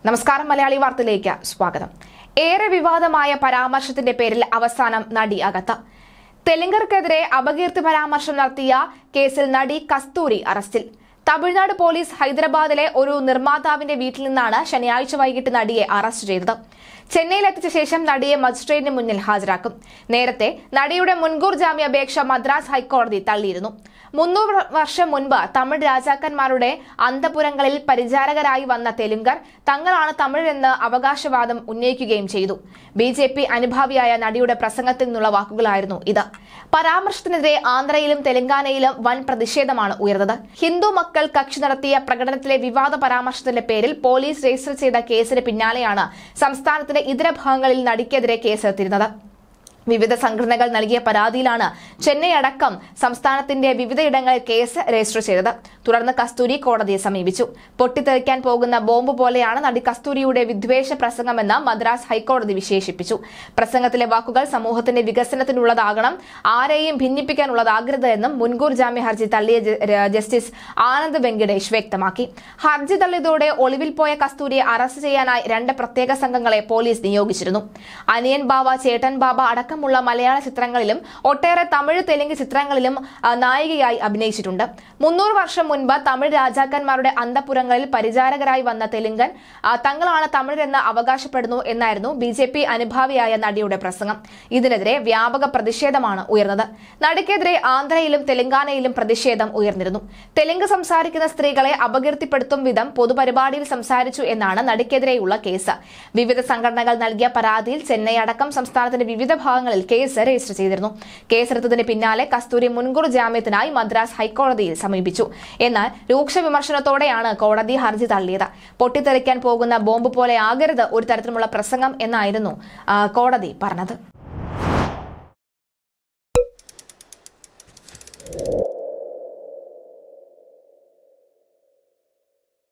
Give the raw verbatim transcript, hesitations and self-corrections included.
നമസ്കാരം, മലയാളി വാർത്തയിലേക്ക് സ്വാഗതം. ഏറെ വിവാദമായ പരാമർശത്തിന്റെ പേരിൽ അവസാനം നടി അകത്ത്. തെലുങ്കർക്കെതിരെ അപകീർത്തി പരാമർശം നടത്തിയ കേസിൽ നടി കസ്തൂരി അറസ്റ്റിൽ. തമിഴ്നാട് പോലീസ് ഹൈദരാബാദിലെ ഒരു നിർമ്മാതാവിന്റെ വീട്ടിൽ നിന്നാണ് ശനിയാഴ്ച വൈകിട്ട് നടിയെ അറസ്റ്റ് ചെയ്തത്. ചെന്നൈയിലെത്തിച്ച ശേഷം നടിയെ മജിസ്ട്രേറ്റിന് മുന്നിൽ ഹാജരാക്കും. നേരത്തെ നടിയുടെ മുൻകൂർ ജാമ്യാപേക്ഷ മദ്രാസ് ഹൈക്കോടതി തള്ളിയിരുന്നു. മുന്നൂറ് വർഷം മുൻപ് തമിഴ് രാജാക്കന്മാരുടെ അന്തപുരങ്ങളിൽ പരിചാരകരായി വന്ന തെലുങ്കർ തങ്ങളാണ് തമിഴെന്ന് അവകാശവാദം ഉന്നയിക്കുകയും ചെയ്തു. ബി ജെ പി അനുഭാവിയായ നടിയുടെ പ്രസംഗത്തിൽ നിന്നുള്ള വാക്കുകളായിരുന്നു ഇത്. പരാമർശത്തിനെതിരെ ആന്ധ്രയിലും തെലങ്കാനയിലും വൻ പ്രതിഷേധമാണ് ഉയർന്നത്. ഹിന്ദു മക്കൾ കക്ഷി നടത്തിയ പ്രകടനത്തിലെ വിവാദ പരാമർശത്തിന്റെ പേരിൽ പോലീസ് രജിസ്റ്റർ ചെയ്ത കേസിന് പിന്നാലെയാണ് സംസ്ഥാനത്തിന്റെ ഇതര ഭാഗങ്ങളിൽ നടിക്കെതിരെ കേസെടുത്തിരുന്നത്. വിവിധ സംഘടനകൾ നൽകിയ പരാതിയിലാണ് ചെന്നൈ അടക്കം സംസ്ഥാനത്തിന്റെ വിവിധയിടങ്ങളിൽ കേസ് രജിസ്റ്റർ ചെയ്തത്. തുടർന്ന് കസ്തൂരി കോടതിയെ സമീപിച്ചു. പൊട്ടിത്തെറിക്കാൻ പോകുന്ന ബോംബ് പോലെയാണ് നടി കസ്തൂരിയുടെ വിദ്വേഷ പ്രസംഗമെന്ന് മദ്രാസ് ഹൈക്കോടതി വിശേഷിപ്പിച്ചു. പ്രസംഗത്തിലെ വാക്കുകൾ സമൂഹത്തിന്റെ വികസനത്തിനുള്ളതാകണം, ആരെയും ഭിന്നിപ്പിക്കാനുള്ളതാകരുത് എന്നും മുൻകൂർ ജാമ്യ ഹർജി തള്ളിയ ജസ്റ്റിസ് ആനന്ദ് വെങ്കിടേഷ് വ്യക്തമാക്കി. ഹർജി തള്ളിയതോടെ ഒളിവിൽ പോയ കസ്തൂരിയെ അറസ്റ്റ് ചെയ്യാനായി രണ്ട് പ്രത്യേക സംഘങ്ങളെ പോലീസ് നിയോഗിച്ചിരുന്നു. അനിയൻ ബാവ, ചേട്ടൻ ബാബ അടക്കം ുള്ള മലയാള ചിത്രങ്ങളിലും ഒട്ടേറെ തമിഴ് തെലുങ്ക് ചിത്രങ്ങളിലും നായികയായി അഭിനയിച്ചിട്ടുണ്ട്. മുന്നൂറ് വർഷം മുൻപ് തമിഴ് രാജാക്കന്മാരുടെ അന്തപുരങ്ങളിൽ പരിചാരകരായി വന്ന തെലുങ്കൻ തങ്ങളാണ് തമിഴരെന്ന് അവകാശപ്പെടുന്നു എന്നായിരുന്നു ബി ജെ പി അനുഭാവിയായ നടിയുടെ പ്രസംഗം. ഇതിനെതിരെ വ്യാപക പ്രതിഷേധമാണ് ഉയർന്നത്. നടിക്കെതിരെ ആന്ധ്രയിലും തെലങ്കാനയിലും പ്രതിഷേധം ഉയർന്നിരുന്നു. തെലുങ്ക് സംസാരിക്കുന്ന സ്ത്രീകളെ അപകീർത്തിപ്പെടുത്തും വിധം പൊതുപരിപാടിയിൽ സംസാരിച്ചു എന്നാണ് നടിക്കെതിരെയുള്ള കേസ്. വിവിധ സംഘടനകൾ നൽകിയ പരാതിയിൽ ചെന്നൈ അടക്കം സംസ്ഥാനത്തിന്റെ വിവിധ ഭാഗങ്ങളിൽ കേസ് രജിസ്റ്റർ ചെയ്തിരുന്നു. കേസെടുത്തതിന് പിന്നാലെ കസ്തൂരി മുൻകൂർ ജാമ്യത്തിനായി മദ്രാസ് ഹൈക്കോടതിയിൽ സമീപിച്ചു. എന്നാൽ രൂക്ഷ വിമർശനത്തോടെയാണ് കോടതി ഹർജി തള്ളിയത്. പൊട്ടിത്തെറിക്കാൻ പോകുന്ന ബോംബ് പോലെ ആകരുത് ഒരു തരത്തിലുമുള്ള പ്രസംഗം എന്നായിരുന്നു കോടതി പറഞ്ഞത്.